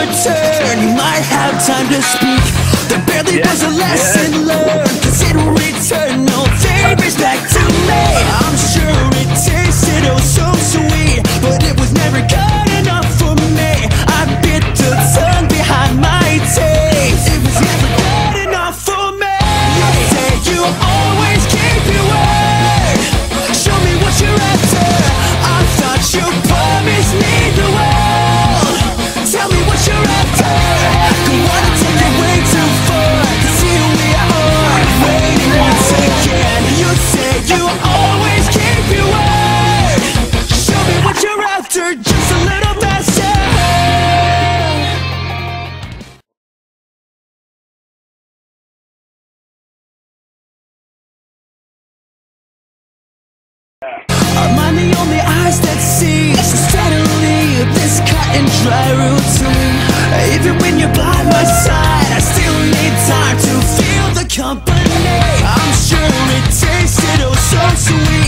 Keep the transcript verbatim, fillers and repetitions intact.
return. You might have time to speak. There barely Yeah, was a lesson yeah. learned, cause it will return no favors back to me. I'm sure it tasted oh so sweet, but it was never good enough for me. I bit the tongue behind my taste. It was never good enough for me. You say you always keep your word. Show me what you're after. I thought you promised me the world. Tell me what you're after. Don't wanna take it way too far, cause here we are, waiting once again. You say you always keep your word. Show me what you're after, just a little faster. Am I the only eyes that see so steadily this cut and dry routine? Even when you're by my side, I still need time to feel the company. I'm sure it tasted oh so sweet,